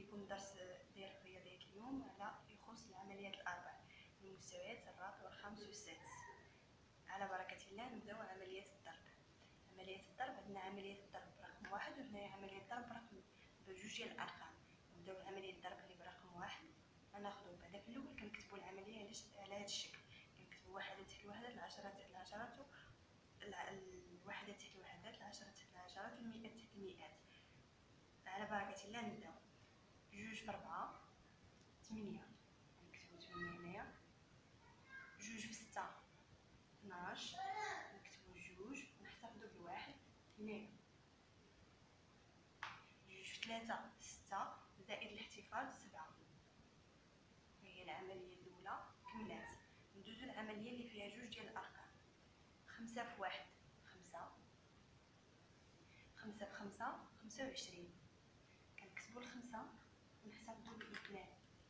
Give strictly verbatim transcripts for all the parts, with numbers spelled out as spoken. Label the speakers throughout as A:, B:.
A: يكون درس ديال الرياضيات اليوم على يخص العمليات الاربع، المستويات الرابع والخامس والسادس. على بركه الله نبداو عمليات الضرب. عمليات الضرب عندنا عمليه الضرب برقم واحد وهنايا عمليه الضرب برقم بجوج ديال الارقام. نبداو عمليه الضرب اللي برقم واحد، غناخدو بعدا في الاول كنكتبوا العمليه على على هذا الشكل، كنكتبوا واحد تحت الوحدات، العشرات تحت العشرات، الوحدات تحت الوحدات، العشرات تحت العشرات، والمئات تحت المئات. على بركه الله نبداو. جوج في ربعة ثمانية، نكتبو ثمانية هنايا. جوج في ستة اثناش، نكتبو جوج ونحتفظو بالواحد هنايا. جوج في ثلاثة ستة زائد الاحتفاظ سبعة. هي العملية الأولى كملات. ندوزو العملية اللي فيها جوج ديال الأرقام. خمسة في واحد خمسة، خمسة في خمسة خمسة وعشرين، كنكتبو الخمسة ونحتفظو بالاثنان.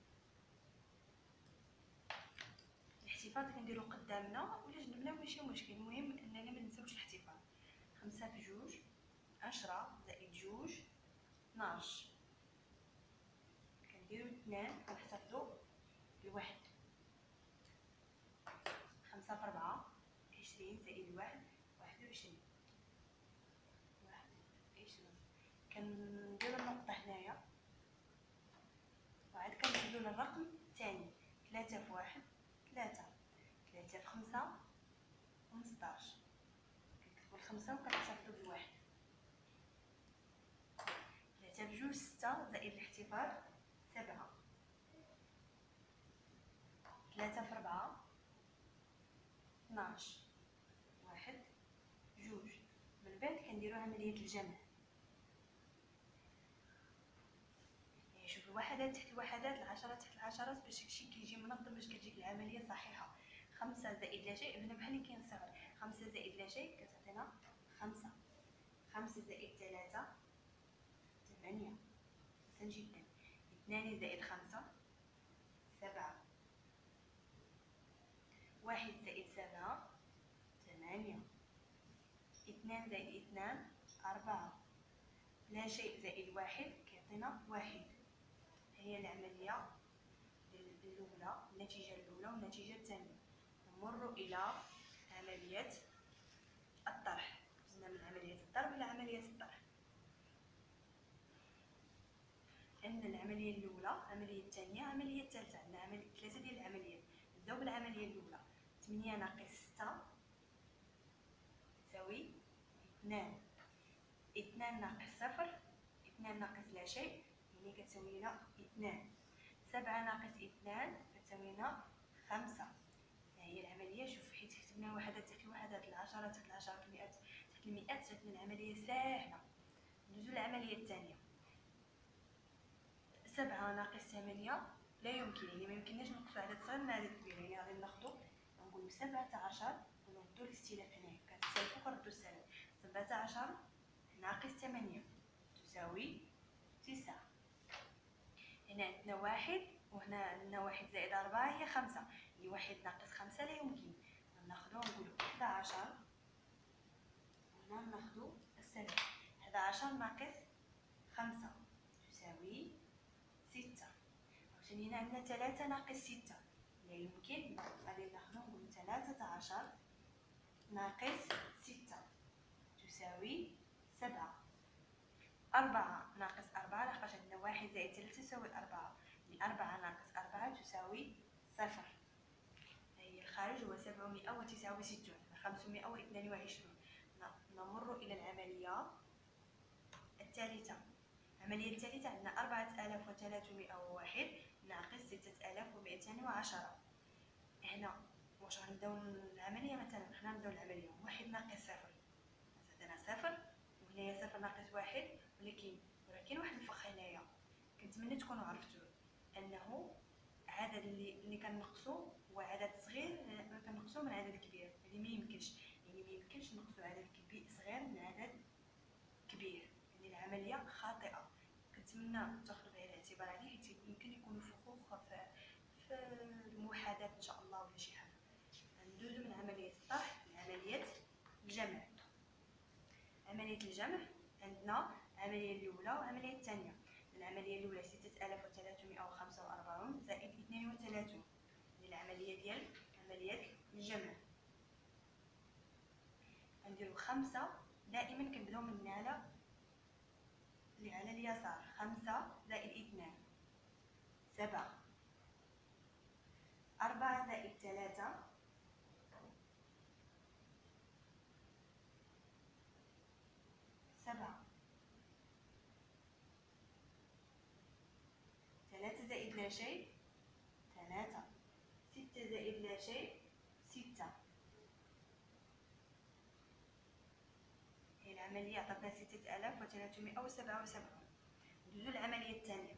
A: الاحتفاظ كنديرو قدامنا ولا جنبنا ماشي مشكل، المهم اننا ما ننساوش الاحتفاظ. خمسة في جوج عشرة زائد جوج اثناش، كنديرو اثنان ونحتفظو بالواحد. خمسة في ربعة عشرين زائد الواحد واحد وعشرين، واحد وعشرين، كنديرو النقطة هنايا وعاد كندوزو للرقم الثاني. ثلاثة في واحد ثلاثة، ثلاثة في خمسة خمسطاش، كنكتبو الخمسة وكنحتفظو بالواحد. ثلاثة في جوج ستة زائد الاحتفاظ سبعة، ثلاثة في ربعة اثناش، واحد جوج. من بعد كنديرو عملية الجمع، يعني شوف الوحدات تحت الوحدات، العشرات تحت العشرات، باش هادشي كيجي منظم، باش كتجيك العملية صحيحة. خمسة زائد لا شيء بنا بحال اللي كينصغر. خمسة زائد لا شيء كتعطينا خمسة. خمسة زائد ثلاثة ثمانية، سهل جدا. اثنان زائد خمسة سبعة، واحد زائد سبعة ثمانية، اثنان زائد اثنان أربعة، لا شيء زائد واحد كيعطينا واحد. هي العملية الأولى، النتيجة الأولى والنتيجة الثانية. نمر إلى عملية الطرح. زدنا من عملية الضرب إلى عملية الطرح. عندنا العملية الأولى، العملية الثانية، العملية الثالثة. عندنا عملية ثلاثة ديال العمليات. نبداو بالعملية الأولى. ثمانية ناقص ستة تساوي اثنان. اثنان ناقص صفر، اثنان ناقص لا شيء يعني كتساوي لنا اثنان. سبعة ناقص اثنان كتساوي لنا خمسة. هي العملية شوف، حيت كتبنا الوحدات تحت الوحدات، العشرات تحت العشرات، المئات تحت المئات، جاتنا العملية ساهلة. ندوزو للعملية الثانية. سبعة ناقص ثمانية لا يمكن، يعني ما يمكنناش نقصو عدد صغير من عدد كبير، يعني غادي ناخدو نقولو سبعة عشر ونردو الاستلاف هنايا، كنستلفو كنردو السالب. سبعة عشر ناقص ثمانية تساوي تسعة. هنا عندنا واحد وهنا عندنا واحد زائد أربعة هي خمسة، اللي واحد ناقص خمسة لا يمكن. غناخدو نقولو إحدى عشر، وهنا ناخدو السالب. إحدى عشر ناقص خمسة تساوي ستة. عاوتاني هنا عندنا ثلاثة ناقص ستة لا يمكن، غادي ناخدو نقولو ثلاثة عشر ناقص ستة تساوي سبعة. أربعة ناقص أربعة، لحقاش عندنا واحد زائد ثلاثة تساوي أربعة، يعني أربعة ناقص أربعة تساوي صفر. هي الخارج هو سبعمائة وتسعة وستون، خمسمائة واثنان وعشرون. نمر إلى العملية الثالثة. العملية الثالثة عندنا أربعة آلاف وثلاثمائة وواحد ناقص ستة آلاف ومئتين وعشرة. هنا واش غنبداو العملية؟ مثلا حنا نبداو العملية واحد ناقص صفر عطينا صفر، وهنايا صفر ناقص واحد، ولكن راه كاين واحد الفخ هنايا كنتمنى تكونوا عرفتوه، انه عدد اللي اللي كنقصو هو عدد صغير كنقصوه من عدد كبير، اللي ما يمكنش، يعني ما يمكنش نقصو عدد كبير صغير من عدد كبير، يعني العمليه خاطئه. كنتمنى تاخذوا بعين الاعتبار عليه، حيت يمكن يكونوا فخوخ في في المحاضرات ان شاء الله ولا شي حاجه. ندوزو من عمليه الطرح لعمليه الجمع. عمليه الجمع عندنا العمليه الاولى والعمليه الثانيه. العمليه الاولى ستة آلاف وثلاثمائة وخمسة وأربعين زائد اثنان وثلاثون، العمليه ديال عمليه الجمع. غنديرو خمسة، دائما كنبداو من على اللي على اليسار، خمسة زائد اثنان سبعة، أربعة زائد ثلاثة سبعة، ثلاثة زائد لا شيء ثلاثة، ستة زائد لا شيء ستة. هي العملية عطاتنا ستة آلاف وثلاثمائة وسبعة وسبعين. ندوزو للعملية الثانية،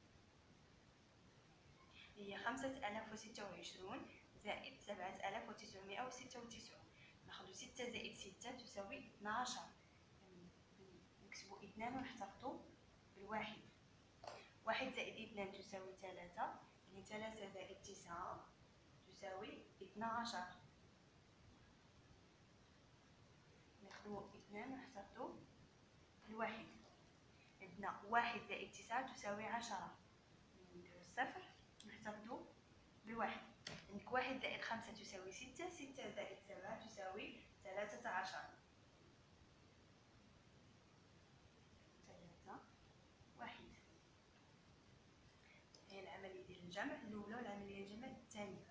A: هي خمسة آلاف وستة وعشرون زائد سبعة آلاف وتسعمائة وستة وتسعين. ناخدو ستة زائد ستة تساوي اثناش، نكتبو اثنان ونحتفظو بالواحد. واحد زائد اثنان تساوي ثلاثة، يعني ثلاثة زائد تسعة تساوي اثناش. ناخدو اثنان ونحتفظو بالواحد. عندنا واحد زائد تسعة تساوي عشرة، نديرو الصفر نحتفظو بالواحد. عندك واحد زائد خمسة تساوي ستة، ستة زائد سبعة تساوي ثلاثة عشر، ثلاثة واحد. هي العملية ديال الجمع الأولى والعملية ديال الجمع الثانية.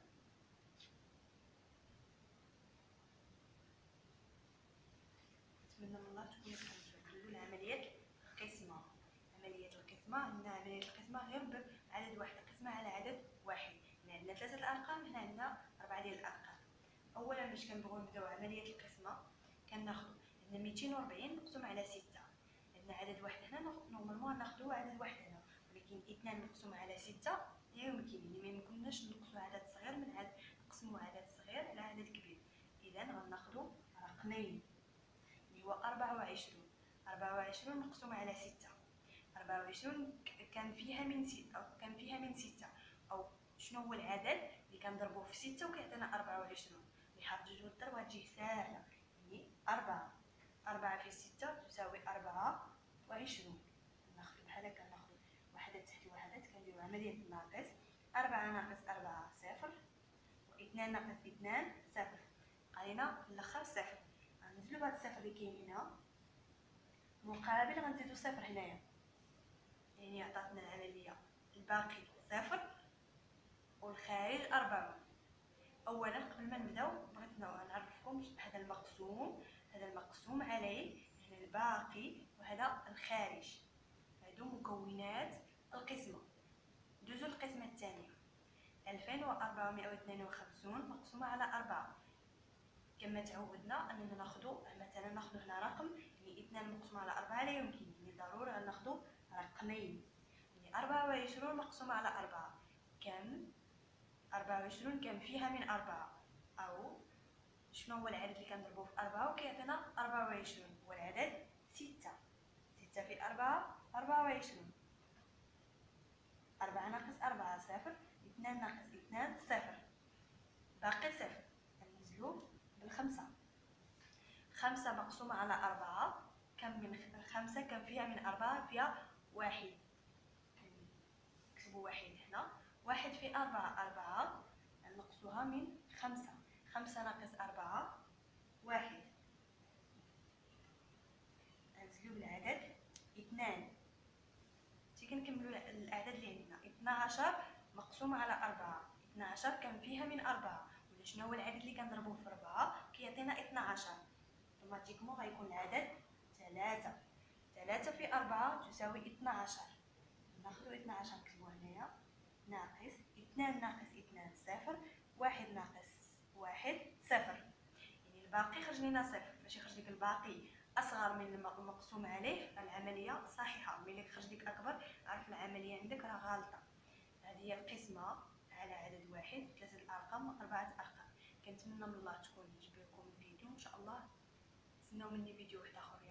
A: نتمنى من الله تكونوا فهمتوا. ندوزو لعملية القسمة. عملية القسمة عندنا عملية القسمة غير بعدد واحد، القسمة على عدد واحد. يعني عندنا ثلاثة الأرقام، هنا عندنا أربعة ديال الأرقام. أولا باش كنبغيو نبداو عملية القسمة كناخدو عندنا ميتين وربعين مقسوم على ستة، عندنا عدد واحد هنا نورمالمون ناخدو عدد واحد هنا، ولكن اثنان مقسوم على ستة لا يمكن، يعني ما يمكنناش نقصو عدد صغير من عدد نقسمو عدد صغير على عدد كبير. إذا غناخدو رقمين اللي هو أربعة وعشرين، أربعة وعشرين مقسوم على ستة، أربعة وعشرين كان فيها من ستة أو كان فيها من ستة، أو شنو هو العدد اللي كنضربوه في ستة وكيعطينا أربعة وعشرين. اللي حافظ جوج والضرب غتجيه ساهلة، يعني أربعة، أربعة في ستة تساوي أربعة وعشرين. ناخدو بحال هكا، ناخدو وحدة تحت وحدة، كنديرو عملية الناقص، أربعة ناقص أربعة صفر، واثنان ناقص اثنان صفر، بقالينا في الآخر صفر. غنزلو بهاد الصفر اللي كاين هنا مقابل غنزيدو صفر هنايا، يعني عطاتنا العملية الباقي صفر والخارج أربعة. اولا قبل ما نبداو بغيت نعرفكم هذا المقسوم، هذا المقسوم عليه، هنا الباقي وهذا الخارج، هادو مكونات القسمه. دوزو القسمه الثانيه، ألفين وأربعمائة واثنين وخمسين مقسومه على أربعة. كما تعودنا اننا ناخذ مثلا ناخذ هنا رقم، يعني اثنان مقسوم على أربعة لا يمكن، يعني ضروري غناخذ رقمين، يعني أربعة وعشرين مقسومه على أربعة كم؟ أربعة وعشرين كم فيها من أربعة، أو شنو هو العدد اللي كنضربوه في أربعة وكيعطينا أربعة وعشرين؟ هو العدد ستة، ستة في أربعة أربعة وعشرين، أربعة ناقص أربعة صفر، اثنان ناقص اثنان صفر، باقي صفر. غننزلو بالخمسة، خمسة مقسومة على أربعة كم من خمسة؟ كم فيها من أربعة؟ فيها واحد، نكتبو واحد هنا، واحد في أربعة أربعة، نقصوها من خمسة، خمسة ناقص أربعة واحد. نزلو بالعدد اثنان، تي كنكملو الأعداد اللي عندنا، اثنا عشر مقسوم على أربعة، اثنا عشر كم فيها من أربعة، ولا شنو هو العدد اللي كنضربوه في أربعة كيعطينا اثنا عشر، اوتوماتيكمون غيكون العدد ثلاثة، ثلاثة في أربعة تساوي اثنا عشر، ناخدو اثنا عشر نكتبوه هنايا، ناقص اثنان ناقص اثنان صفر، واحد ناقص واحد صفر، يعني الباقي خرج لنا صفر. فاش يخرج لك الباقي اصغر من المقسوم عليه العمليه صحيحه، ملي يخرج لك اكبر عرف العمليه عندك راه غالطه. هذه هي القسمه على عدد واحد، ثلاثه الارقام واربعه ارقام. كنتمنى من الله تكون عجبكم الفيديو، ان شاء الله تسناو مني فيديو واحد اخر.